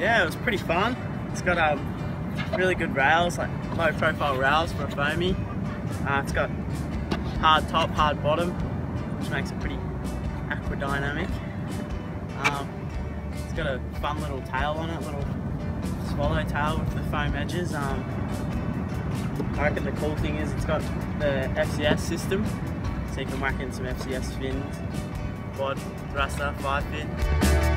Yeah, it was pretty fun. It's got really good rails, like low profile rails for a foamy. It's got hard top, hard bottom, which makes it pretty aquadynamic. It's got a fun little tail on it, little swallow tail with the foam edges. I reckon the cool thing is it's got the FCS system, so you can whack in some FCS fins, quad, thruster, 5 fin.